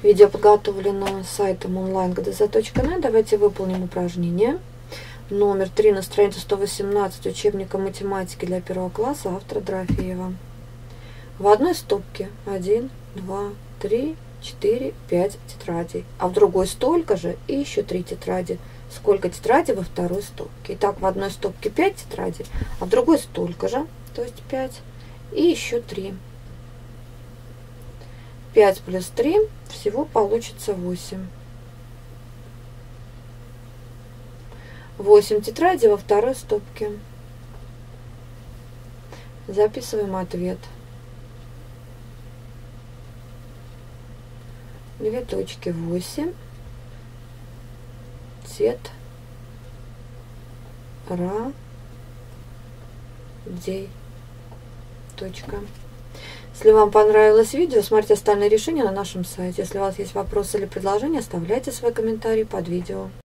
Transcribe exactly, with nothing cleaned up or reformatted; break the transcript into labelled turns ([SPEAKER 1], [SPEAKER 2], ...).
[SPEAKER 1] Видео подготовлено сайтом онлайн гэ дэ зэ точка нет. Давайте выполним упражнение. Номер три на странице сто восемнадцать учебника математики для первого класса автора Дорофеева. В одной стопке один, два, три, четыре, пять тетрадей, а в другой столько же и еще три тетради. Сколько тетрадей во второй стопке? Итак, в одной стопке пять тетрадей, а в другой столько же, то есть пять, и еще три. пять плюс три, всего получится восемь. восемь тетрадей во второй стопке. Записываем ответ. Две точки, восемь. Тет. Ра. Дей. Точка. Если вам понравилось видео, смотрите остальные решения на нашем сайте. Если у вас есть вопросы или предложения, оставляйте свои комментарии под видео.